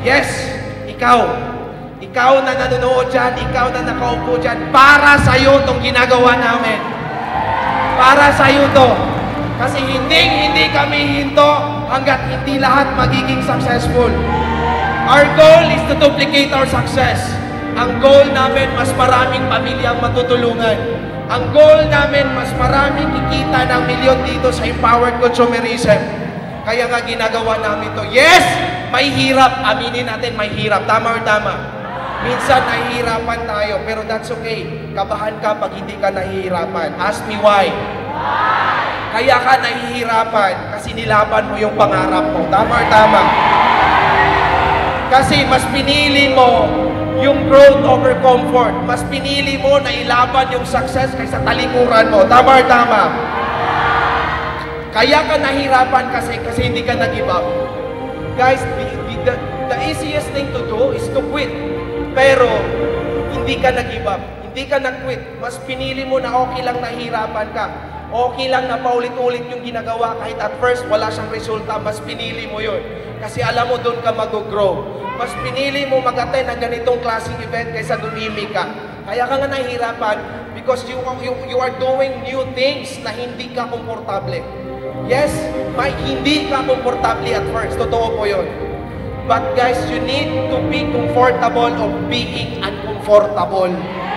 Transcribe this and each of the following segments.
Yes, ikaw. Ikaw na nanonood dyan, ikaw na nakaupo dyan, para sa'yo itong ginagawa namin. Para sa'yo to. Kasi hindi kami hinto hanggat hindi lahat magiging successful. Our goal is to duplicate our success. Ang goal namin, mas maraming pamilyang matutulungan. Ang goal namin, mas maraming kikita ng milyon dito sa empowered consumerism. Kaya nga ginagawa namin to. Yes, may hirap. Aminin natin, may hirap. Tama or tama? Minsan nahihirapan tayo, pero that's okay. Kabahan ka pag hindi ka nahihirapan. Ask me why. Kaya ka nahihirapan kasi nilaban mo yung pangarap mo. Tama or tama? Kasi mas pinili mo yung growth over comfort. Mas pinili mo na ilaban yung success kaysa talikuran mo. Tama or tama? Kaya ka nahihirapan kasi hindi ka nag-give up. Guys, the easiest thing to do is to quit. Pero hindi ka nag-give up. Hindi ka nag-quit. Mas pinili mo na okay lang nahihirapan ka. Okay lang na paulit-ulit yung ginagawa kahit at first wala siyang resulta. Mas pinili mo yun. Kasi alam mo doon ka mag-grow. Mas pinili mo mag-attend ng ganitong klaseng event kaysa dumimi ka. Kaya ka nga nahihirapan because you are doing new things na hindi ka komportable. Yes, hindi ka komportable at first. Totoo po yun. But guys, you need to be comfortable of being uncomfortable.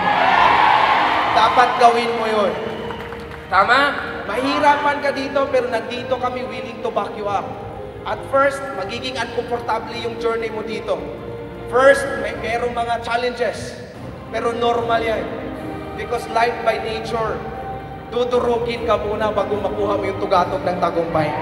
Dapat gawin mo yun. Tama? Mahirapan ka dito, pero nandito kami willing to back you up. At first, magiging uncomfortable yung journey mo dito. First, merong mga challenges. Pero normal yan. Because life by nature, dudurugin ka muna bago makuha mo yung tugatog ng tagumpay.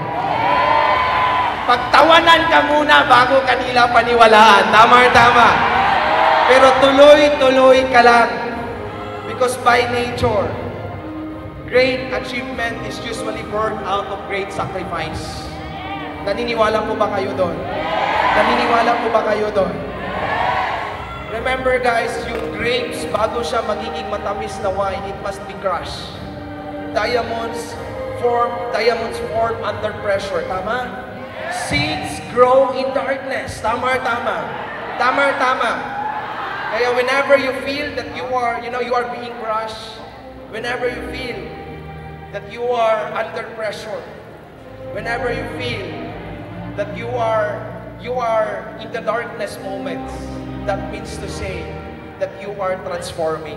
Pagtawanan ka muna bago kanila paniwalaan. Tama or tama? Pero tuloy-tuloy ka lang. Because by nature, great achievement is usually born out of great sacrifice. Naniniwala po ba kayo doon? Naniniwala po ba kayo doon? Remember guys, yung grapes, bago siya magiging matamis na wine, it must be crushed. Diamonds form under pressure. Tama? Seeds grow in darkness. Tama or tama? Tama or tama? Kaya whenever you feel that you are being crushed, whenever you feel that you are under pressure, whenever you feel that you are in the darkness moments, that means to say that you are transforming.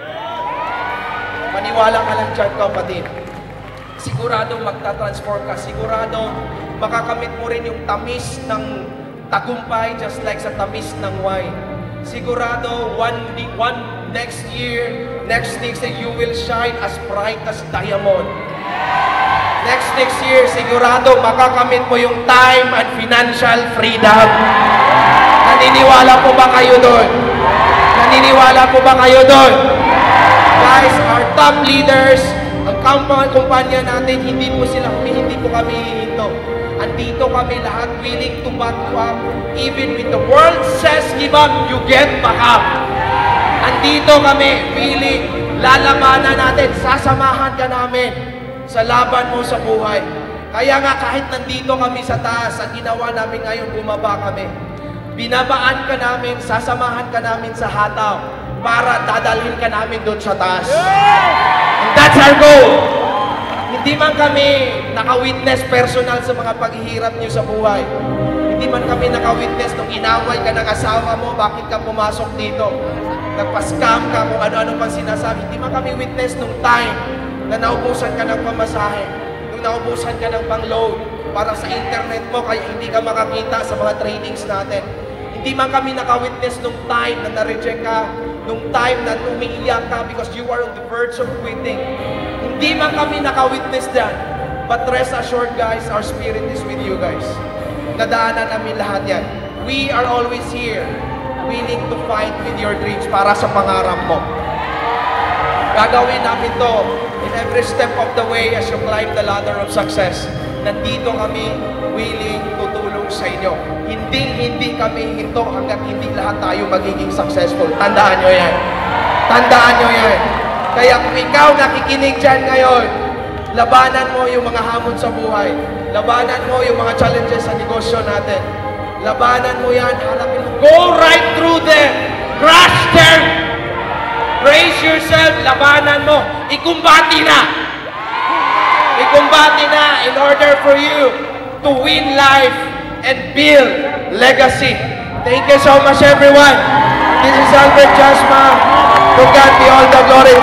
Maniwala ka lang dyan, kapatid. Siguradong magta-transform ka. Siguradong makakamit mo rin yung tamis ng tagumpay just like sa tamis ng wine. Sigurado, next year, you will shine as bright as diamond. Next year, sigurado, makakamit mo yung time and financial freedom. Naniniwala po ba kayo doon? Naniniwala po ba kayo doon? Guys, our top leaders, ang kumpanya natin, hindi po kami hihinto. Andito kami lahat willing to back you up. Even when the world says give up, you get back up. Andito kami willing, lalabanan natin, sasamahan ka namin sa laban mo sa buhay. Kaya nga kahit nandito kami sa taas, ang ginawa namin ngayon, bumaba kami. Binabaan ka namin, sasamahan ka namin sa hataw para dadalhin ka namin doon sa taas. And that's our goal. Hindi man kami naka-witness personal sa mga paghihirap niyo sa buhay. Hindi man kami naka-witness nung inaway ka ng asawa mo, bakit ka pumasok dito? Nagpa-scam ka, kung ano-ano pang sinasabi. Hindi man kami witness nung time na naubusan ka ng pamasahe, nung naubusan ka ng pang-load para sa internet mo, kaya hindi ka makakita sa mga trainings natin. Hindi man kami naka-witness nung time na na-reject ka, nung time na umiiyak ka because you are on the verge of quitting. Hindi man kami naka-witness dyan. But rest assured guys, our spirit is with you guys. Nadaanan namin lahat yan. We are always here, willing to fight with your dreams para sa pangarap mo. Gagawin namin to in every step of the way as you climb the ladder of success. Nandito kami willing tutulong sa inyo. Hindi kami hinto hanggang hindi lahat tayo magiging successful. Tandaan nyo yan. Tandaan nyo yan. Kaya kung ikaw nakikinig dyan ngayon, labanan mo yung mga hamon sa buhay. Labanan mo yung mga challenges sa negosyo natin. Labanan mo yan. Harapin mo. Go right through them. Crush them. Brace yourself. Labanan mo. Ikumbati na. Ikumbati na in order for you to win life and build legacy. Thank you so much, everyone. This is Albert Jasma. To God be all the glory.